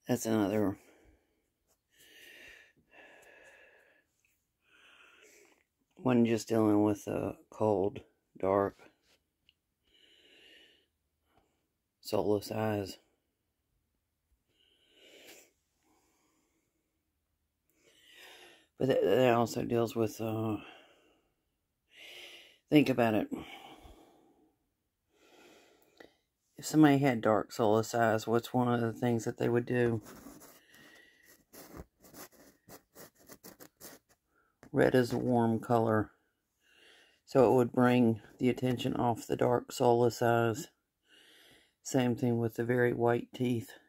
That's another one just dealing with cold, dark, soulless eyes. But that also deals with, think about it. If somebody had dark soulless eyes, what's one of the things that they would do? Red is a warm color, so it would bring the attention off the dark soulless eyes. Same thing with the very white teeth.